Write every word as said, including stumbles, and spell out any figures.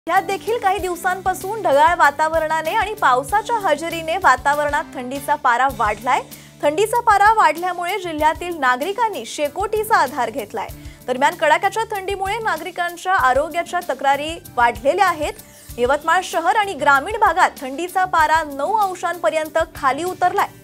यात देखील काही दिवसांपासून ढगाळ वातावरणाने आणि पावसाच्या हजेरीने वातावरणात थंडीचा पारा वाढलाय। थंडीचा पारा वाढल्यामुळे जिल्ह्यातील नागरिकांनी शेकोटीचा आधार घेतलाय। दरम्यान कडाक्याच्या थंडीमुळे नागरिकांच्या आरोग्याच्या तक्रारी वाढलेल्या आहेत। यवतमाळ शहर आणि ग्रामीण भागात थंडीचा पारा नऊ अंशांपर्यंत खाली उतरलाय।